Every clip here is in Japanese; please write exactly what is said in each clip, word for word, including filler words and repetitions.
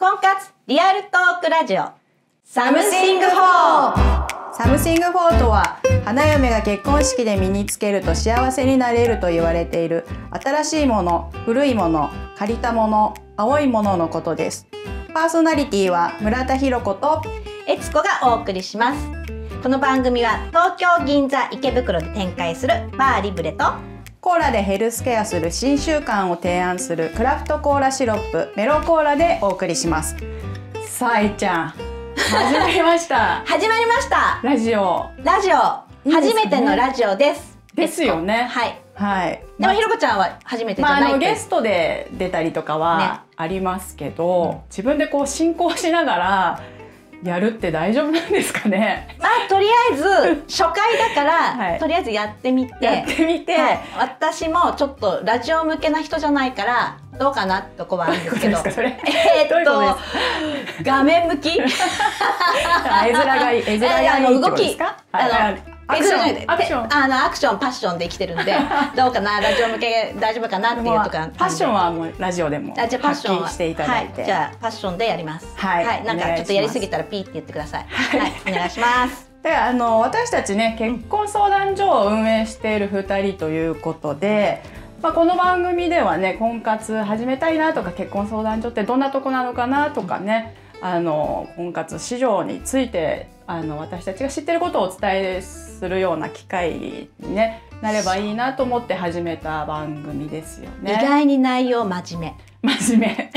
婚活リアルトークラジオサムシングフォー。 サムシングフォーとは、花嫁が結婚式で身につけると幸せになれると言われている新しいもの、古いもの、借りたもの、青いもののことです。パーソナリティは村田ひろ子とえつこがお送りします。この番組は東京銀座池袋で展開するバーリブレとコーラでヘルスケアする新習慣を提案するクラフトコーラシロップメロコーラでお送りします。さあ、いっちゃん、始まりました始まりましたラジオラジオいいですね初めてのラジオですですよね。 はいはい。 でもひろこちゃんは初めてじゃまあ、 ないあのゲストで出たりとかはありますけど、ね、自分でこう進行しながらやるって大丈夫なんですかね。 まあとりあえず初回だから、はい、とりあえずやってみてやってみて、はい、 私もちょっとラジオ向けな人じゃないからどうかなってとこはあるんですけど、 どういうことですかそれ。 えーっと画面向き絵面がいい、絵面がいいってことですか。 あのアクション、アクション、 あのアクションパッションで生きてるんでどうかな、ラジオ向け大丈夫かなっていうとか。 パッションはもうラジオでも発揮していただいて、 はい、じゃあパッションでやります。 はい、 はい、なんかちょっとやりすぎたらピーって言ってください。はい、お願いします。 で、あの私たちね、結婚相談所を運営しているふたりということで、まあ、この番組ではね、婚活始めたいなとか、結婚相談所ってどんなとこなのかなとかね、あの婚活市場についてあの私たちが知ってることをお伝えするような機会に、ね、なればいいなと思って始めた番組ですよね。 意外に内容真面目真面目ね、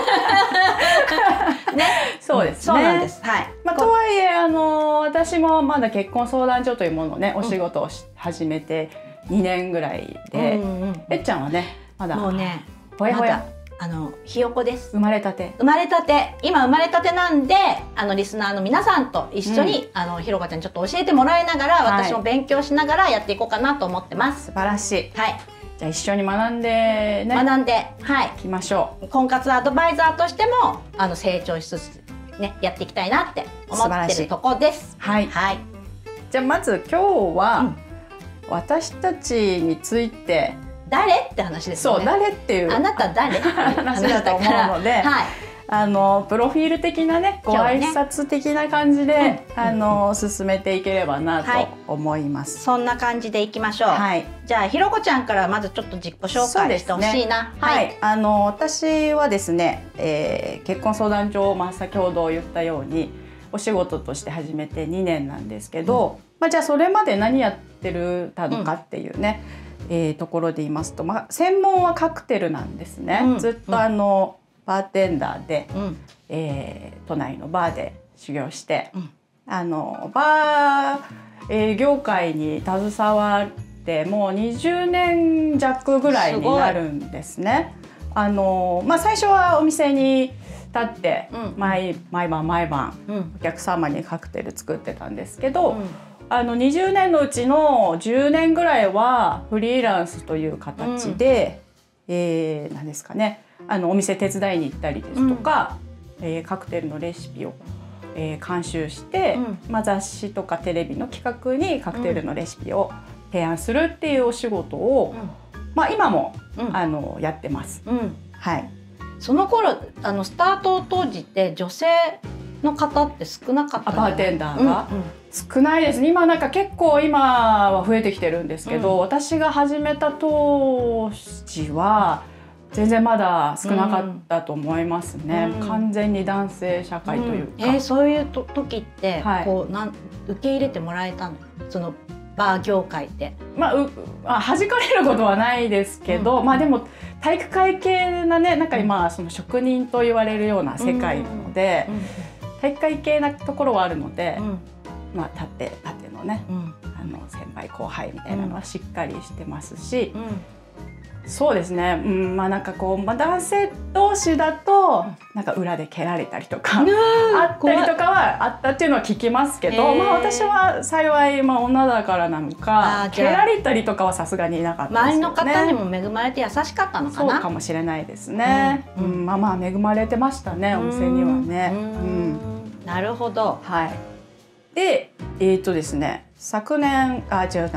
そうですね。 そうなんです。はい。 まあ、とはいえあの私もまだ結婚相談所というものをね、お仕事をし、うん、始めてにねんぐらいで、うんうんうん、えっちゃんはねまだもうねほやほや、 まあのひよこです。 生まれたて生まれたて今生まれたてなんで、あのリスナーの皆さんと一緒に、うん、あのひろこちゃんにちょっと教えてもらいながら、はい、私も勉強しながらやっていこうかなと思ってます。 素晴らしい。 はい、 じゃあ一緒に学んでね、 学んで、はい、 いきましょう。 婚活アドバイザーとしてもあの成長しつつね、やっていきたいなって思ってるとこです。 はい、はい、じゃあまず今日は、うん、私たちについて誰って話ですよね。 そう、誰っていうあなた誰っていう話だと思うので、はい、あのプロフィール的なね、ご挨拶的な感じで、ね、あの進めていければなと思います。 はい、そんな感じでいきましょう。はい、じゃあひろこちゃんからまずちょっと自己紹介してほしいな。 ね、はい、はい、あの私はですね、えー、結婚相談所を、まあ、先ほど言ったようにお仕事として始めてにねんなんですけど、うん、まあ、じゃあそれまで何やってるたのかっていうね、うん、えー、ところで言いますと、まあ、専門はカクテルなんですね。うん、ずっとあの、うん、バーテンダーで、うん、えー、都内のバーで修行して、うん、あのバー、えー、業界に携わってもうにじゅうねん弱ぐらいになるんですね。あの、まあ、最初はお店に立って、うん、毎, 毎晩毎晩、うん、お客様にカクテル作ってたんですけど、うん、あのにじゅうねんのうちのじゅうねんぐらいはフリーランスという形で、うん、えー、何ですかね、あのお店手伝いに行ったりですとか、うん、えー、カクテルのレシピを、えー、監修して、うん、まあ、雑誌とかテレビの企画にカクテルのレシピを提案するっていうお仕事を、うん、まあ、今も、うん、あのやってます。うん、はい。 その頃あのスタート当時って女性の方って少なかった、ね、 バーテンダーが、うんうん、少ないですね。今なんか結構今は増えてきてるんですけど、うん、私が始めた当時は全然まだ少なかったと思いますね。うん、完全に男性社会というか。 うん、えー、そういうと時って、はい、こうなん受け入れてもらえたの？そのバー業界って。 まあ、うあ弾かれることはないですけど、うん、まあでも体育会系なね、なんか今その職人と言われるような世界なので、うんうん、体育会系なところはあるので、うん、まあ縦縦のね、うん、あの先輩後輩みたいなのはしっかりしてますし、うん、そうですね、うん、まあなんかこう、まあ、男性同士だとなんか裏で蹴られたりとか、うん、あったりとかはあったっていうのは聞きますけど、まあ私は幸い、まあ、女だからなのか蹴られたりとかはさすがにいなかったですよね。 周りの方にも恵まれて優しかったのかな。 そうかもしれないですね。うん、うん、まあまあ恵まれてましたね、お店にはね。うん、うん、 なるほど。 はい。で、えーとですね、昨年あ違うな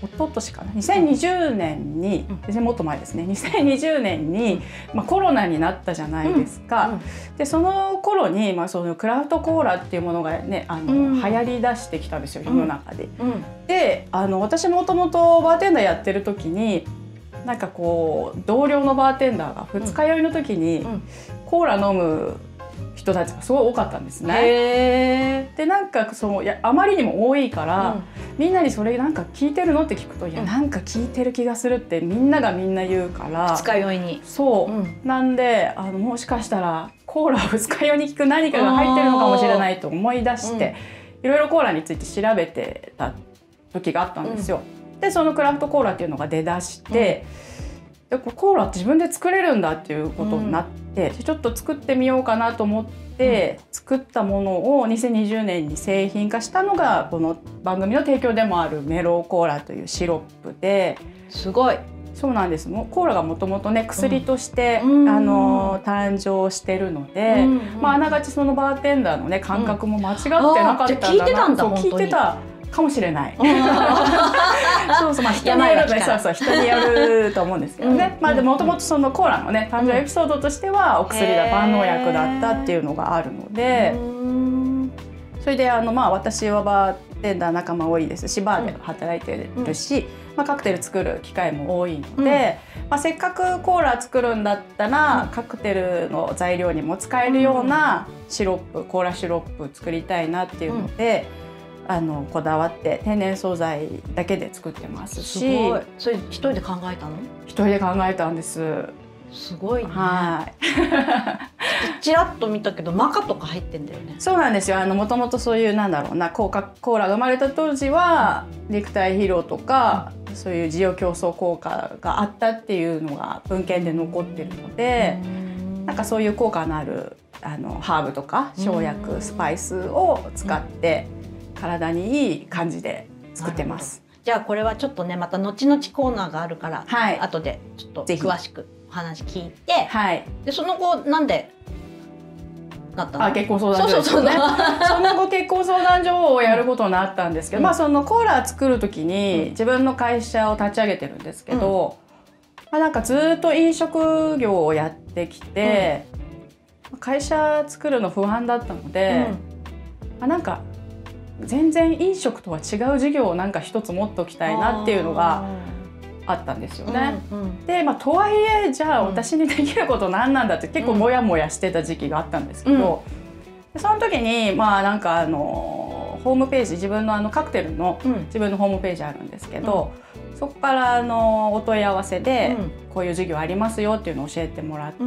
一昨年かなにせんにじゅうねんに、全然もっと前ですねにせんにじゅうねんに、まあ、コロナになったじゃないですか。うんうん、でその頃に、まあ、そのクラフトコーラっていうものがねあの、うん、流行りだしてきたんですよ世の中で。うんうん、であの私もともとバーテンダーやってる時になんかこう同僚のバーテンダーが二日酔いの時に、うんうん、コーラ飲む人たちがすごい多かったんですね。へー。でなんかそのいやあまりにも多いから、うん、みんなにそれなんか聞いてるのって聞くと、いやなんか聞いてる気がするってみんながみんな言うから、 二日酔いにそう、うん、なんであのもしかしたらコーラを二日酔いに効く何かが入ってるのかもしれないと思い出して、うん、いろいろコーラについて調べてた時があったんですよ。うん、でそのクラフトコーラっていうのが出だして、うん、でコーラって自分で作れるんだっていうことになって、うん、ちょっと作ってみようかなと思って、うん、作ったものをにせんにじゅうねんに製品化したのがこの番組の提供でもあるメロウコーラというシロップで。 すごい。 そうなんです。もうコーラがもともとね薬として、うん、あの誕生してるので、うんうん、まああながちそのバーテンダーのね感覚も間違ってなかったんだな、 うん、聞いてたんだ。 そう聞いてたかもしれない。そうそう、まあ人による、そうそう人によると思うんですけどね。うん、まあでももともとそのコーラのね誕生エピソードとしてはお薬だ万能薬だったっていうのがあるので、それであのまあ私はバーテンダー仲間多いですし、バーで働いてるし、うん、まあカクテル作る機会も多いので、うん、まあせっかくコーラ作るんだったら、うん、カクテルの材料にも使えるようなシロップ、コーラシロップ作りたいなっていうので。うんあのこだわって天然素材だけで作ってますし。 すごい。それ一人で考えたの？ 一人で考えたんです。 すごいね。 はい。 ちらっと見たけどマカとか入ってんだよね。 そうなんですよ。あのもともとそういうなんだろうなコーカコーラが生まれた当時は、うん、肉体疲労とか、うん、そういう需要競争効果があったっていうのが文献で残ってるので、うん、なんかそういう効果のあるあのハーブとか生薬、うん、スパイスを使って。うん体にいい感じで作ってます。 じゃあこれはちょっとねまた後々コーナーがあるから、はい、後でちょっと詳しくお話聞いて、はい、でその後なんでなったの？ あ結婚相談所ですよね。その後結婚相談所をやることになったんですけど、うん、まあそのコーラ作る時に自分の会社を立ち上げてるんですけど、うんまあ、なんかずっと飲食業をやってきて、うん、会社作るの不安だったので、うんまあ、なんか全然飲食とは違う事業をなんか一つ持っておきたいなっていうのがあったんですよね。うんうん、で、まあ、とはいえじゃあ私にできること何なんだって結構モヤモヤしてた時期があったんですけど、うん、その時にまあなんかあのホームページ自分のあのカクテルの自分のホームページあるんですけど、うん、そこからあのお問い合わせでこういう事業ありますよっていうのを教えてもらって。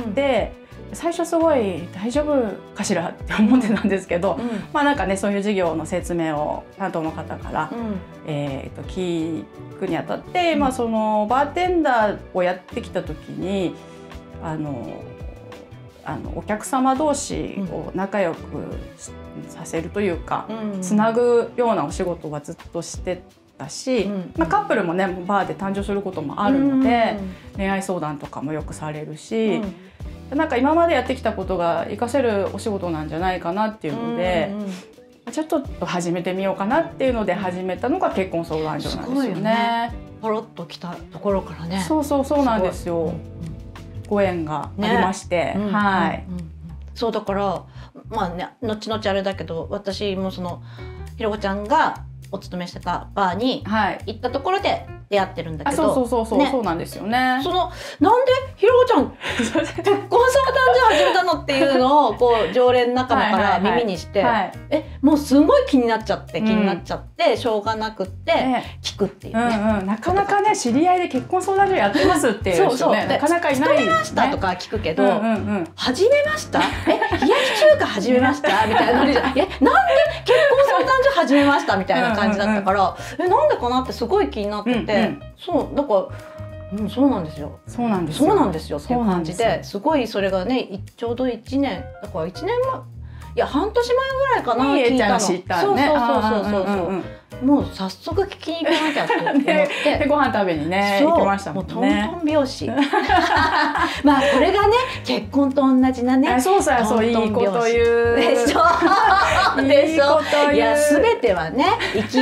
うん最初すごい大丈夫かしらって思ってたんですけど、うん、まあなんかねそういう事業の説明を担当の方から、うん、えー、と聞くにあたって、うん、まあそのバーテンダーをやってきた時にあのあのお客様同士を仲良くさせるというか、うん、つなぐようなお仕事はずっとしてたし、うんまあ、カップルもねバーで誕生することもあるので、うん、恋愛相談とかもよくされるし。うんなんか今までやってきたことが活かせるお仕事なんじゃないかなっていうので、うんうん、ちょっと始めてみようかなっていうので始めたのが結婚相談所なんですよね。すごいよね。 ポロッと来たところからね。 そうそうそうなんですよ。うんうん、ご縁がありまして、ね、はい、うんうんうん。 そうだからまあね後々あれだけど私もそのひろこちゃんがお勤めしてたバーに行ったところで出会ってるんだけど、 はい、あそうそうそうそう、ね、そうなんですよね。 そのなんでひろこちゃん結婚相談所始めたのっていうのをこう常連仲間から耳にして、はいはいはい、えもうすごい気になっちゃって気になっちゃって、うん、しょうがなくって聞くっていうね、 うんうん、なかなかね知り合いで結婚相談所やってますっていう人ねなかなかいない、 ね、勤めましたとか聞くけど、うんうんうん、始めましたえ冷やし中華始めましたみたいなノリじゃえなんで結婚相談所始めましたみたいな感じだったから、うんうんうん、えなんでかなってすごい気になってて、うんうん、そうだからうん、そうなんですよ。 そうなんですよ。 そうなんですよっていう感じですごいそれがねちょうどいちねんだからいちねんまや半年前ぐらいかな、 に聞いたの。 知ったのね。 そうそうそうそうそう。もう早速聞きに行かなきゃって思ってでご飯食べにね行きましたもんね。 もうトントン拍子。まあこれがね結婚と同じなね。 そうそうそう、いいこと言うでしょでしょ。いや全てはね勢い。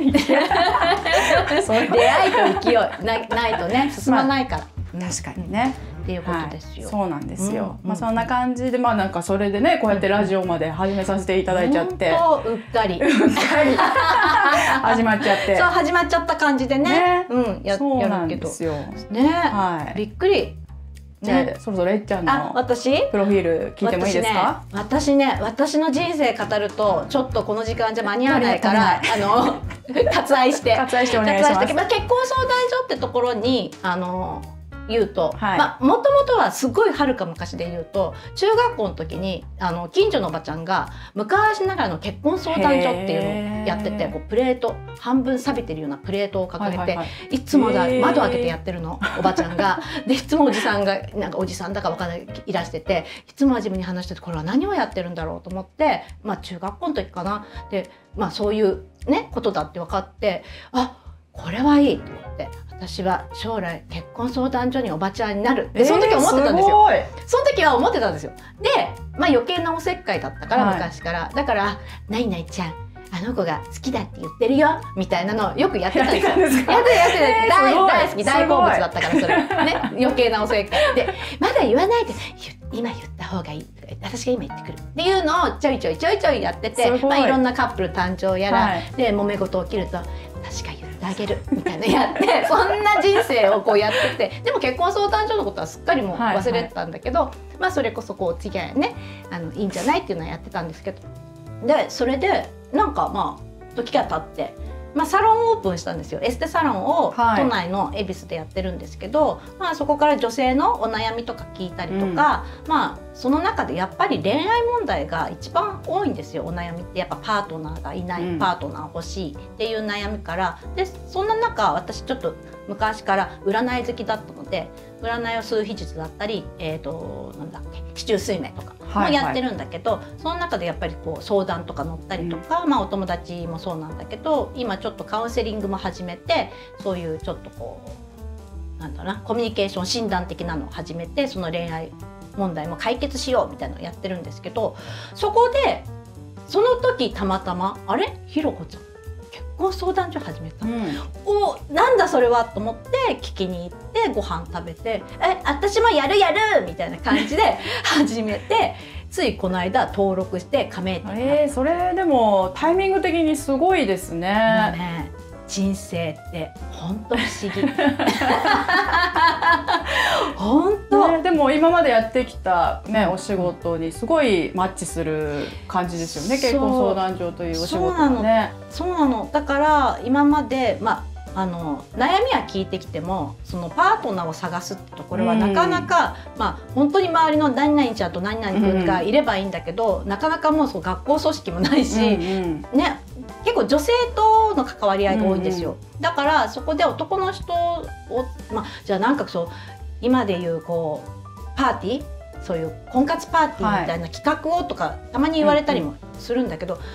出会いと勢いないないとね進まないから。 確かにね。 っていうことですよ。 そうなんですよ。まあそんな感じで、まあなんかそれでねこうやってラジオまで始めさせていただいちゃって、 本当うっかり始まっちゃって、 そう始まっちゃった感じでね、うんやそうなるけどんですよ。 ね、 はい。 びっくり。 じゃあそろそろえっちゃんの私プロフィール聞いてもいいですか？ 私ね、私の人生語るとちょっとこの時間じゃ間に合わないから、あの割愛して割愛してお願いします。 結婚相談所ってところにあの言うと、 はい、 まあもともとはすごいはるか昔で言うと中学校の時にあの近所のおばちゃんが昔ながらの結婚相談所っていうのをやってて、こうプレート半分錆びてるようなプレートを掲げて、はいはいはい、いつもだ窓開けてやってるのおばちゃんがでいつもおじさんがなんかおじさんだかわかんないいらしてて、いつも真面目に話しててこれは何をやってるんだろうと思って、まあ中学校の時かなで、まあそういうねことだって分かって、あこれはいいと思って。私は将来結婚相談所におばちゃんになるってその時は思ってたんですよ。えー、その時は思ってたんですよ。で、まあ、余計なおせっかいだったから、はい、昔からだから「ないないちゃんあの子が好きだって言ってるよ」みたいなのをよくやってたんですよ。やってやって、大大好き大好物だったからそれね余計なおせっかいでまだ言わないで今言った方がいいとか私が今言ってくるっていうのをちょいちょいちょいちょいやってて、いまあ、いろんなカップル誕生やら、はい、で揉め事起きると確か言ってあげるみたいなやってそんな人生をこうやってて、でも結婚相談所のことはすっかりもう忘れてたんだけど、はいはい、まあそれこそこうお付き合いねあのいいんじゃないっていうのはやってたんですけど、でそれでなんかまあ時が経って。まあ、サロンオープンしたんですよ。エステサロンを都内の恵比寿でやってるんですけど、はい、まあそこから女性のお悩みとか聞いたりとか、うん、まあその中でやっぱり恋愛問題が一番多いんですよ。お悩みってやっぱパートナーがいない、うん、パートナー欲しいっていう悩みから、でそんな中私ちょっと昔から占い好きだったので、占いは数秘術だったり、えーとなんだっけ四柱推命とかもやってるんだけど、はいはい、その中でやっぱりこう相談とか乗ったりとか、うん、まあお友達もそうなんだけど、今ちょっとカウンセリングも始めて、そういうちょっとこうなんだろうなコミュニケーション診断的なのを始めて、その恋愛問題も解決しようみたいなのをやってるんですけど、そこでその時たまたまあれひろこちゃん結婚相談所始めた、うん、おなんだそれはと思って聞きに行ってご飯食べて「え私もやるやる!」みたいな感じで始めてついこの間登録して加盟店になった。 えー、それでもタイミング的にすごいですね。 ね人生って本当不思議本当、 ね、でも今までやってきた、ね、お仕事にすごいマッチする感じですよね。結婚相談所というお仕事はね。 そうなの。だから今まで、まあ、あの悩みは聞いてきてもそのパートナーを探すってところはなかなか、うん、まあ本当に周りの何々ちゃんと何々君がいればいいんだけど、うん、なかなかもうそう学校組織もないし、うんうん、ね結構女性との関わり合いが多いんですよ。うんうん、だからそこで男の人を、まあ、じゃあなんかそう今でいうこうパーティーそういう婚活パーティーみたいな企画をとか、はい、たまに言われたりもするんだけど、うんうん、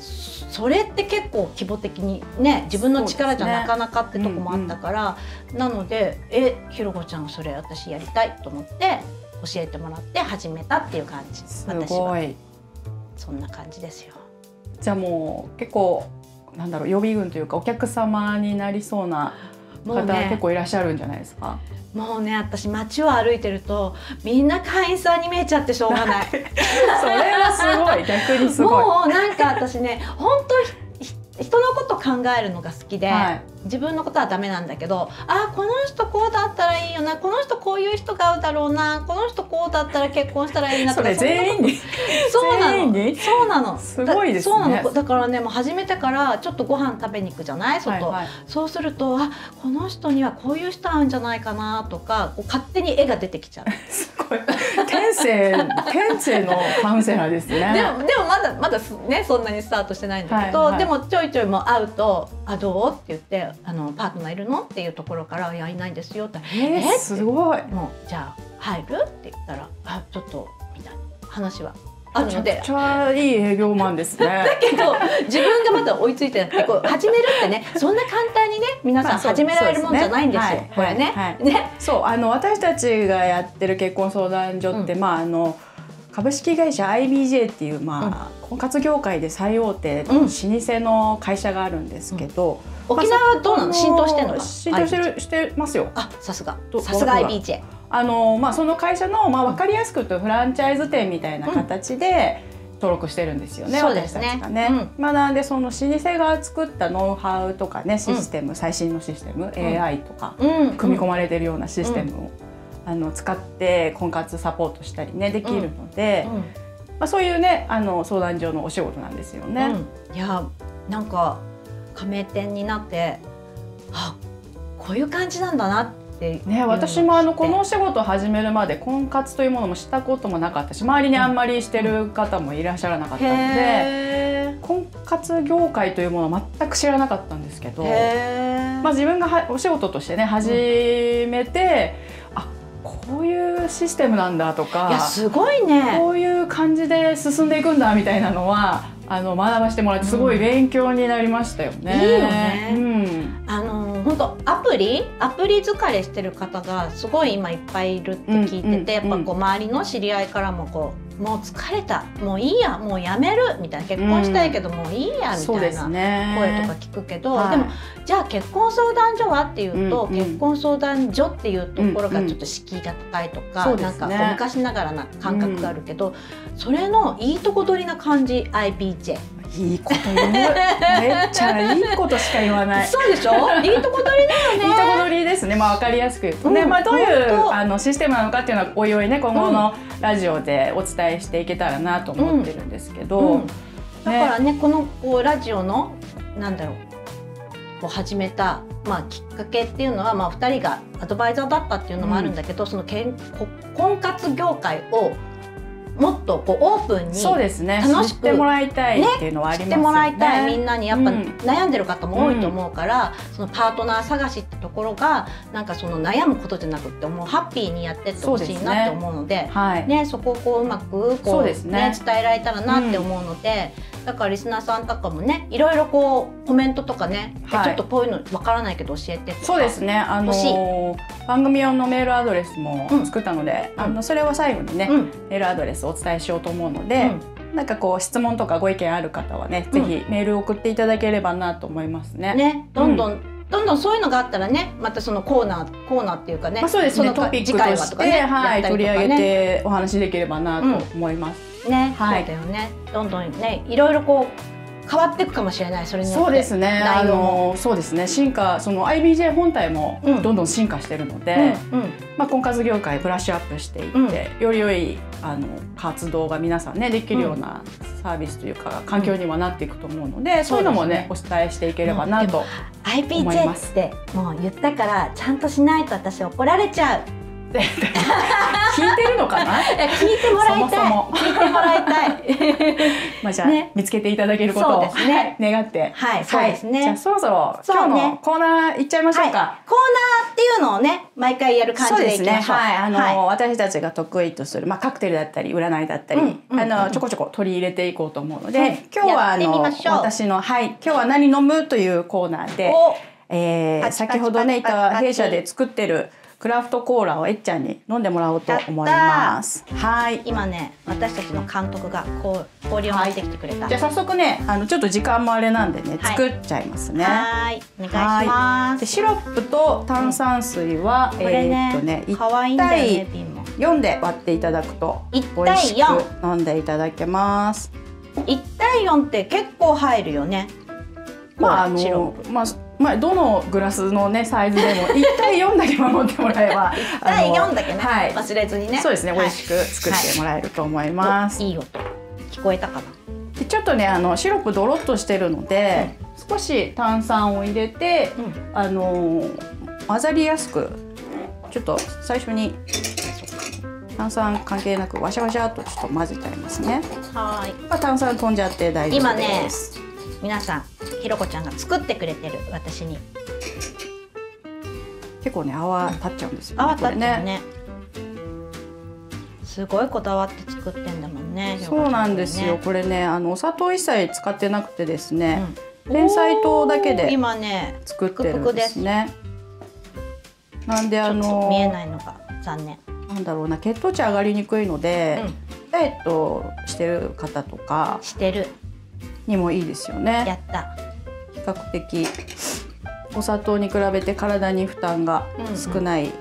それって結構規模的にね自分の力じゃなかなかってとこもあったから、ねうんうん、なのでえひろこちゃんそれ私やりたいと思って教えてもらって始めたっていう感じ。 すごいそんな感じですよ。 じゃあもう結構なんだろう予備軍というかお客様になりそうな方、ね、結構いらっしゃるんじゃないですか。 もうね私街を歩いてるとみんな会員さんに見えちゃってしょうがないそれはすごい逆にすごいもうなんか私ね本当人のこと考えるのが好きで、はい、自分のことはダメなんだけどあこの人こうだったらいいよなこの人こういう人が合うだろうなこの人こうだったら結婚したらいいなとかそれ全員にそうなのそうなのすごいですね。 そうなのだからねもう始めてからちょっとご飯食べに行くじゃない外、はいはい、そうするとあこの人にはこういう人合うんじゃないかなとかこう勝手に絵が出てきちゃうすごい天性天性のカウンセラーですねでもでもまだまだねそんなにスタートしてないんだけど、はいはい、でもちょいちょいもう会うと「あどう?」って言ってあの「パートナーいるの?」っていうところから「いやいないんですよ」って「 えー、すごいもうじゃあ入る?」って言ったら「あちょっと」みたいな話はあるので、 めちゃくちゃいい営業マンですね。 だけど自分がまだ追いついてなくて、こう始めるってね、そんな簡単にね皆さん始められるもんじゃないんですよ。これね。ね。 そう、あの私たちがやってる結婚相談所って、まああの株式会社 アイビージェー っていうまあ婚活業界で最大手の老舗の会社があるんですけど、 沖縄はどうなの？浸透してるのか？ 浸透してるしてますよ。 あ、さすが。さすが アイビージェー。 あのまあその会社のまあ分かりやすく言うとフランチャイズ店みたいな形で登録してるんですよね。 そうですね。 私たちがね。まあなんでその老舗が作ったノウハウとかね、システム、最新のシステム、エーアイ とか組み込まれてるようなシステムをあの使って婚活サポートしたりねできるので、まあそういうねあの相談所のお仕事なんですよね。 いやなんか加盟店になってあこういう感じなんだなって。 ね、私もあのこのお仕事を始めるまで婚活というものもしたこともなかったし、周りにあんまりしてる方もいらっしゃらなかったので、婚活業界というものは全く知らなかったんですけど、まあ自分がはお仕事としてね始めて、うん、あこういうシステムなんだとか、 いやすごいね、 こういう感じで進んでいくんだみたいなのはあの学ばせてもらってすごい勉強になりましたよね。 いいよね。うん、あの本当アプリアプリ疲れしてる方がすごい今いっぱいいるって聞いてて、やっぱこう周りの知り合いからもこうもう疲れた、もういいや、もうやめるみたいな、結婚したいけどもういいやみたいな声とか聞くけど、でもじゃあ結婚相談所はっていうと、結婚相談所っていうところがちょっと敷居が高いとか、なんかこう昔ながらな感覚があるけど、それのいいとこ取りな感じ アイビージェー。 いいこと言う。めっちゃいいことしか言わない。 そうでしょ。いいとこ取りだよね。 いいとこ取りですね。まあ分かりやすく言うとね、まあどういうあのシステムなのかっていうのはおいおいね今後のラジオでお伝えしていけたらなと思ってるんですけど、 だからねこのこうラジオのなんだろうこう始めたまあきっかけっていうのはまあふたりがアドバイザーだったっていうのもあるんだけど、そのけん婚活業界をもっとこうオープンに楽しく知ってもらいたいっていうのはありますよね。知ってもらいたい、みんなにやっぱ悩んでる方も多いと思うから、うん、そのパートナー探しってところがなんかその悩むことじゃなくってもうハッピーにやってってほしいなって思うので、ね、はい、ねそこをこううまくこうね、ね伝えられたらなって思うので、うん、だからリスナーさんとかもねいろいろこうコメントとかね、はい、ちょっとこういうのわからないけど教えてとかそうですね、あのー、番組用のメールアドレスも作ったので、うん、あのそれは最後にね、うん、メールアドレスをお伝えしようと思うので、うん、なんかこう質問とかご意見ある方はね、うん、ぜひメールを送っていただければなと思いますね。 ね、どんどん、うん、どんどんそういうのがあったらね、またそのコーナーコーナーっていうかね、 まあ、そうですね、トピックとして、ね、はい、取り上げてお話しできればなと思います。 うん、ね、はい、そうだよね。どんどんね、いろいろこう変わっていくかもしれない。それによってそうですね、あのそうですね、進化、その アイビージェー 本体もどんどん進化してるので、うんうん、まあ婚活業界ブラッシュアップしていって、うん、より良いあの活動が皆さんねできるようなサービスというか環境にはなっていくと思うので、うん、そういうのもねお伝えしていければなと思います。 アイビージェー ってもう言ったからちゃんとしないと私怒られちゃう。 聞いてるのかな？ 聞いてもらいたい。そもそも聞いてもらいたい。 まあじゃあ、ね、見つけていただけることを、ね、願って、 はい、そうですね。 じゃあそろそろ今日のコーナーいっちゃいましょうか。はい、 コーナーっていうのをね毎回やる感じでいきましょう。そうですね。はい、あの、はい、 私たちが得意とするまあカクテルだったり占いだったり、うんうん、あのちょこちょこ取り入れていこうと思うので、はい、今日はあの私のはい今日は何飲むというコーナーで、えー、先ほどねいた弊社で作ってるクラフトコーラをえっちゃんに飲んでもらおうと思います。はい。 今ね、私たちの監督がこう氷を持ってきてくれた。 じゃあ早速ね、あのちょっと時間もあれなんでね、はい、作っちゃいますね。 はい、お願いします。 でシロップと炭酸水は、うん、えー、っとね、いち対よんで割っていただくと美味しく飲んでいただけます。 いち対よんって結構入るよね。 まああのまあ。まあどのグラスのねサイズでもいち対よんだけ守ってもらえばいち対よんだけね、はい、忘れずにねそうですね、美味しく作ってもらえると思います。 いい音聞こえたかな。 でちょっとねあのシロップドロッとしてるので、うん、少し炭酸を入れて、うん、あの混ざりやすくちょっと最初に炭酸関係なくワシャワシャっとちょっと混ぜちゃいますね。はい。まあ、炭酸飛んじゃって大丈夫です。 今ね皆さんひろこちゃんが作ってくれてる私に結構ね泡立っちゃうんですよね。 泡立っちゃうね。すごいこだわって作ってんだもんね。 そうなんですよ。これね、あのお砂糖一切使ってなくてですね、てんさい糖だけで今ね作ってるんですね。なんであの見えないのが残念。 なんだろうな、血糖値上がりにくいので、うん、ダイエットしてる方とかしてるにもいいですよね。 やった。 比較的お砂糖に比べて体に負担が少ない、うんうん、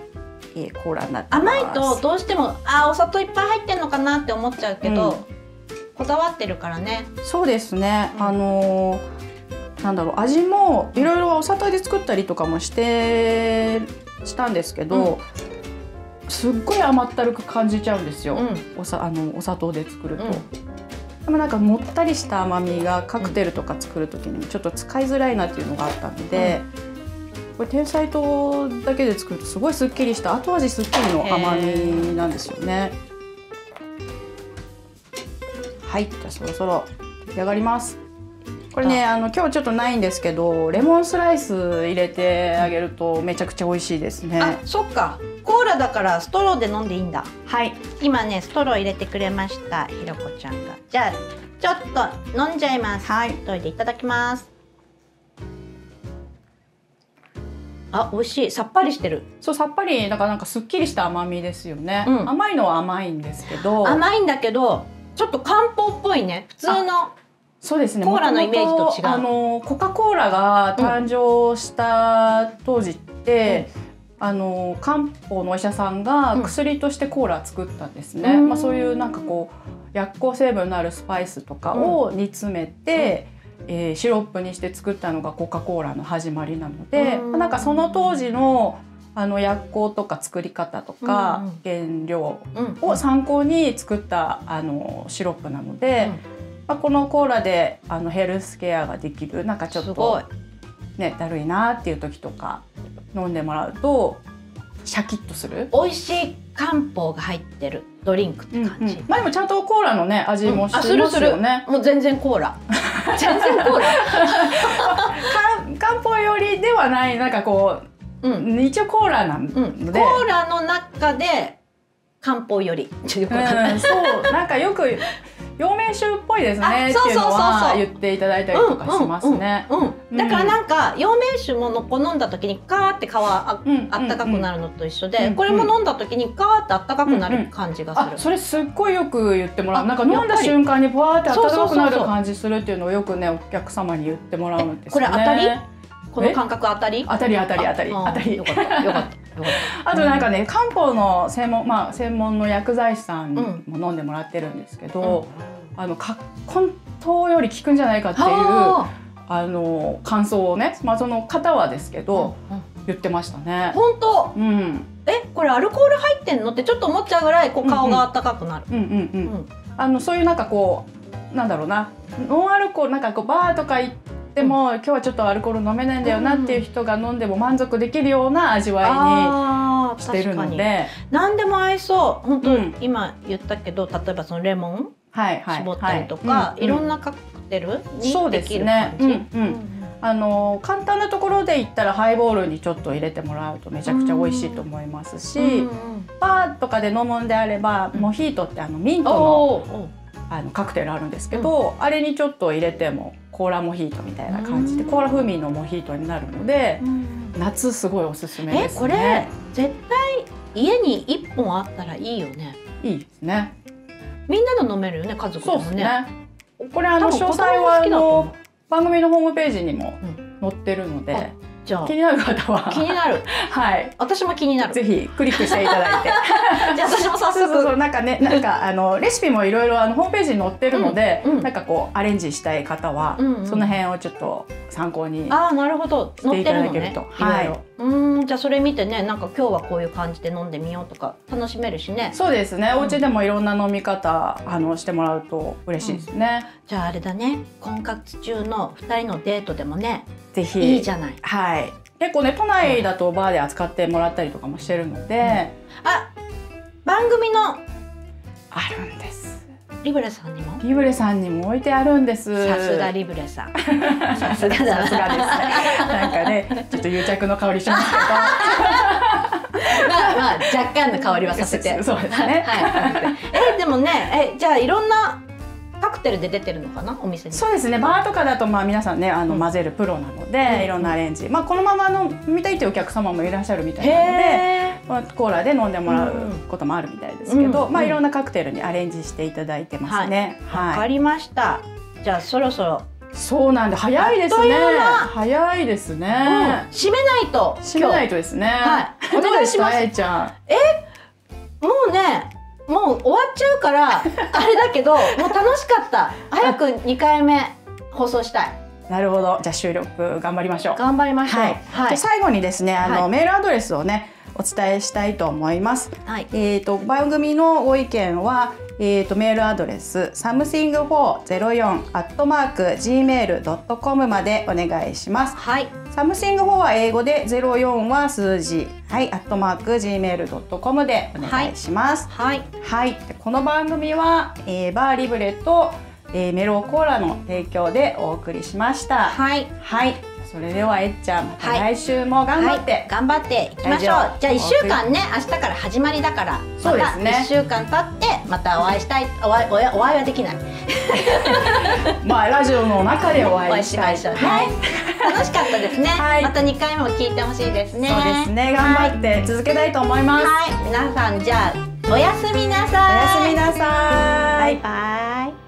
コーラになってます。 甘いとどうしてもあお砂糖いっぱい入ってんのかなって思っちゃうけど、うん、こだわってるからね。そうですね。うん、あのなんだろう、味もいろいろお砂糖で作ったりとかもしてしたんですけど、うん、すっごい甘ったるく感じちゃうんですよ。うん、おさあのお砂糖で作ると。うん、でもなんかもったりした甘みがカクテルとか作る時にちょっと使いづらいなっていうのがあったので、うん、これてんさい糖だけで作るとすごいすっきりした後味すっきりの甘みなんですよね。はい、じゃあそろそろ出来上がります。これね、あの今日ちょっとないんですけど、レモンスライス入れてあげるとめちゃくちゃ美味しいですね。 あ、そっか。コーラだからストローで飲んでいいんだ。 はい。 今ねストロー入れてくれました、ひろこちゃんが。じゃあちょっと飲んじゃいます。はい。といていただきます。あ、美味しい。さっぱりしてる。 そう、さっぱりだからなんかすっきりした甘みですよね。うん、甘いのは甘いんですけど。 甘いんだけどちょっと漢方っぽいね。普通の。 そうですね。 コーラのイメージと違う。 あのコカ・コーラが誕生した当時って、うん、あの漢方のお医者さんが薬としてコーラ作ったんですね。うん、まあそういうなんかこう薬効成分のあるスパイスとかを煮詰めて、うん、えー、シロップにして作ったのがコカ・コーラの始まりなので、うん、なんかその当時のあの薬効とか作り方とか原料を参考に作ったあのシロップなので。うん、まあ、このコーラであのヘルスケアができる、なんかちょっとねだるいなっていう時とか飲んでもらうとシャキッとする美味しい漢方が入ってるドリンクって感じ。うんうん、 まあでもちゃんとコーラのね味もしてますよね。うん、するする。 もう全然コーラ。全然コーラ。 漢方よりではない、なんかこう、うん、一応コーラなので、うん、 コーラの中で漢方より。ちょっとよくわかんない。 うん、そうなんかよく。陽明酒っぽいですねっていうのは言っていただいたりとかしますね。 だからなんか陽明酒ものこ飲んだ時にカーって皮 あ, あったかくなるのと一緒で、これも飲んだ時にカーってあったかくなる感じがする。 うんうん、あ、それすっごいよく言ってもらう。なんか飲んだ瞬間にブワーってあったかくなる感じするっていうのをよくねお客様に言ってもらうんですよね。 これ当たり？この感覚当たり？ 当たり当たり当たり当たり。 よかったよかった。 あとなんかね、漢方の専門まあ専門の薬剤師さんにも飲んでもらってるんですけど、うん、あの根湯より効くんじゃないかっていうあの感想をね、まあその方はですけど、うんうん、言ってましたね。 本当？ うん。 え、これアルコール入ってんのってちょっと思っちゃうぐらいこう顔が温かくなる。 うんうんうんうん。あのそういうなんかこうなんだろうな、ノンアルコールなんかこうバーとか行ってでも今日はちょっとアルコール飲めないんだよなっていう人が飲んでも満足できるような味わいにしてるので、 何でも合いそう。本当、うん、今言ったけど、例えばそのレモン絞ったりとか、いろんなカクテルにできる感じ。 あの簡単なところで言ったらハイボールにちょっと入れてもらうとめちゃくちゃ美味しいと思いますし、うん、バーとかで飲むんであれば、うん、モヒートってあのミントのあのカクテルあるんですけど、うん、あれにちょっと入れてもコーラモヒートみたいな感じで、コーラ風味のモヒートになるので、うん、夏すごいおすすめですね。 え、これ絶対家にいっぽんあったらいいよね。 いいですね。 みんなで飲めるよね、家族でもね。そうですね。 これあの詳細はあの番組のホームページにも載ってるので、うん、じゃあ気になる方は気になる。 はい。 私も気になる。 ぜひクリックしていただいて。 じゃあ私も早速。 そうそうそう、なんかね、なんかあのレシピもいろいろあのホームページに載ってるので、うんうん、なんかこうアレンジしたい方は、うんうん、その辺をちょっと参考にしていただけると。 ああ、なるほど。載ってるのね。 はい。 うん、じゃあそれ見てね、なんか今日はこういう感じで飲んでみようとか楽しめるしね。 そうですね。お家でもいろんな飲み方あのしてもらうと嬉しいですね。 うん、じゃああれだね。婚活中のふたりのデートでもね、 ぜひいいじゃない。 はい。結構ね、都内だとバーで扱ってもらったりとかもしてるので、うん、 あ、番組のあるんです。 リブレさんにもリブレさんにも置いてあるんです。 さすがリブレさん。さすがだ。 さすがですね。なんかね、ちょっと癒着の香りしますけど。 まあまあ若干の香りはさせて。 そうですね。 はい。えでもね、えじゃあいろんなカクテルで出てるのかな、お店に。 そうですね。バーとかだとまあ皆さんねあの混ぜるプロなので、うん、いろんなアレンジ、まあこのままの飲みたいというお客様もいらっしゃるみたいなので、まあ、コーラで飲んでもらうこともあるみたいですけど、うん、まあいろんなカクテルにアレンジしていただいてますね。 わ、はい、 はい、 かりました。じゃあそろそろ。 そうなんで早いですね。早いですね。うん、 締めないと。 締めないとですね。はい。 お願いします。 えいちゃん。 え、もうね。もう終わっちゃうからあれだけど、もう楽しかった。早くにかいめ放送したい。 なるほど。じゃあ収録頑張りましょう。 頑張りましょう。はい。 はい、じゃ最後にですね、あの、はい、メールアドレスをねお伝えしたいと思います。 はい、 えっと番組のご意見は、えっとメールアドレス サムシングフォーゼロヨン アットマーク ジーメール ドットコム までお願いします。 はい。 サムシングフォーは英語でゼロヨンは数字、はい、アットマーク ジーメール ドットコム でお願いします。 はい。 はい。でこの番組は、えー、バーリブレと、えー、メロコーラの提供でお送りしました。 はい。 はい。それではえっちゃん、また来週も頑張って、はいはい、 頑張っていきましょう。じゃあいっしゅうかんね、明日から始まりだから、 そうですね、 またいっしゅうかん経ってまたお会いしたい。お会い、お会いはできないまあラジオの中でお会いしたい。 しましょうね。はい、楽しかったですね。はい、またにかいめも聞いてほしいですね。 そうですね、頑張って続けたいと思います。 はい、皆さんじゃあおやすみなさい。 おやすみなさい。 バイバイ。